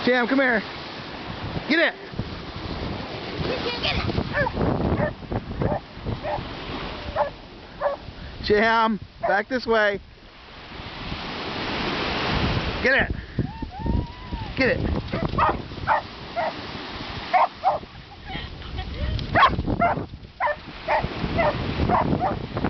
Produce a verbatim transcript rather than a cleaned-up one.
Sham, come here. Get it. Sham, back this way. Get it. Get it.